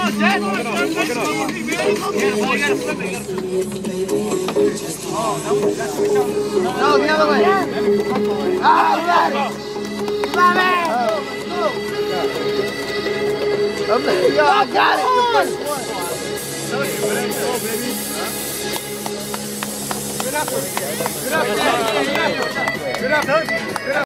No, the other way. Ah, you got it. Got it. Yo, I got it. The first one. Good up.